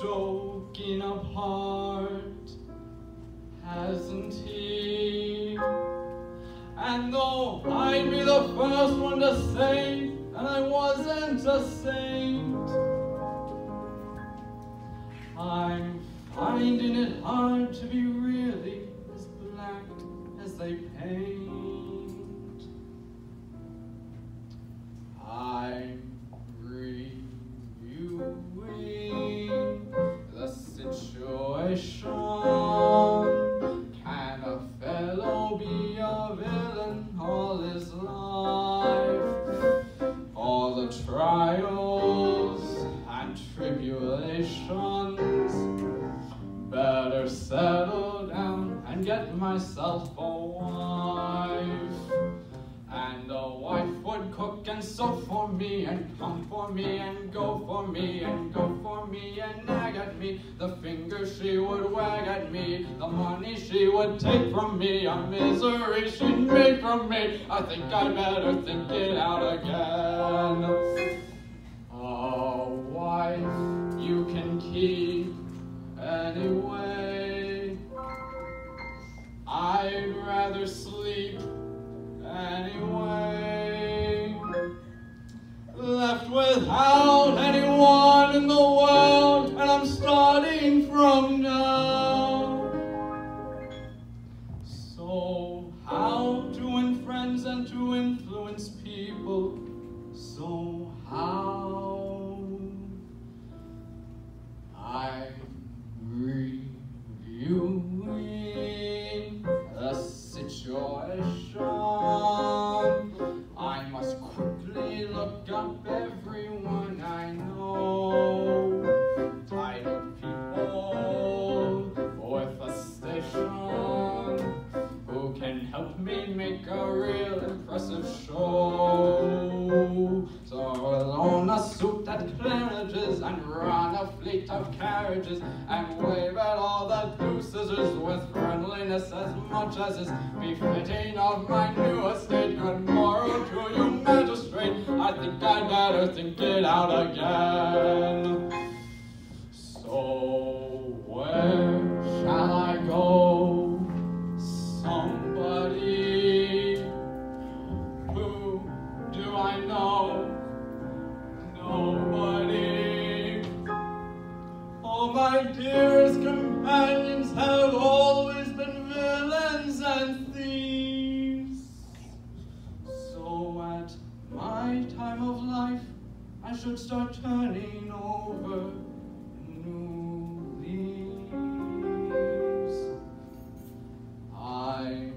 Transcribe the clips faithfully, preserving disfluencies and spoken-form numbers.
joking apart, hasn't he? And though I'd be the first one to say that I wasn't a saint, I'm finding it hard to be really as black as they paint. I'm reviewing the situation. Can a fellow be a villain all his life? All the trials and tribulations, better settle down and get myself a wife. And a wife would cook and sew for me, and come for me, and go for me, and go for me, and nag at me. The finger she would wag at me, the money she would take from me, a misery she'd make from me. I think I'd better think it out again. A wife you can keep anyway. I'd rather sleep anyway. Left without anyone in the world, and I'm starting from now. So how to win friends and to influence people? So how? I'm reviewing the situation. I must quickly look up everyone I know. Titled people with a station who can help me make a real impressive show. So I'll own a suit at Claridge's and run a fleet of carriages and wave at all the deuces with friendliness as much as is befitting of my new estate. Good morrow to you, magistrate. I think I'd better think it out again. So where shall I go? Somebody. Who do I know? Nobody. All my dearest companions have always been villains and thieves. So at my time of life, I should start turning over new leaves. I'm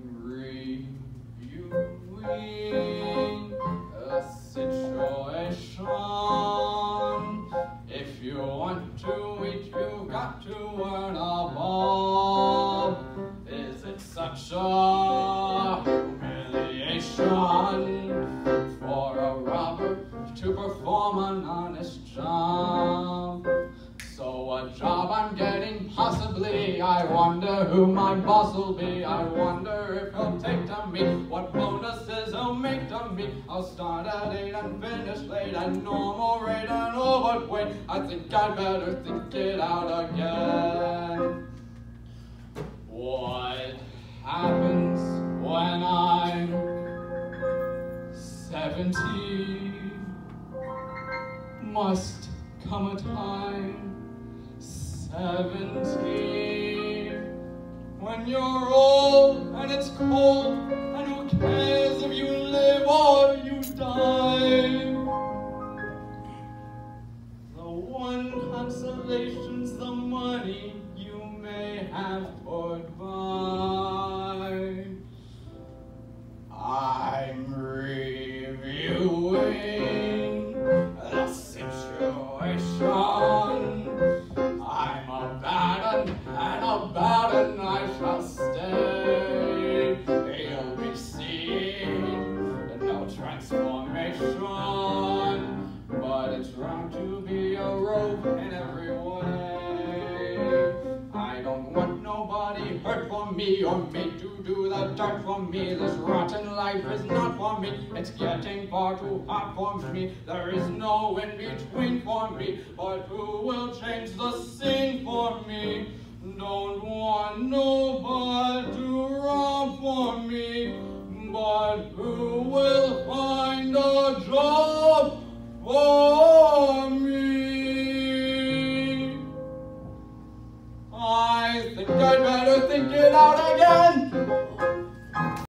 reviewing the situation. If you want to eat, you've got to earn a bob. Is it such a humiliation for a robber to perform an honest job? So a job I'm getting possibly, I wonder who my boss will be. I wonder if he'll take to me, what bonuses he'll make to me. I'll start at eight and finish late at normal rate and oh but wait, I think I'd better think it out again. What happens when I'm seventy? Must come a time, seventy, when you're old and it's cold, and who cares if you live or you die? The one consolation's the money you may have put by. I'm reviewing the situation. I'm about and about and I shall stay. You'll be seeing no transformation, but it's wrong to be a rogue in every way. I don't want nobody hurt. work for me, or made to do the dirt for me. This rotten life is not for me, it's getting far too hot for me. There is no in between for me, but who will change the scene for me? Don't want nobody.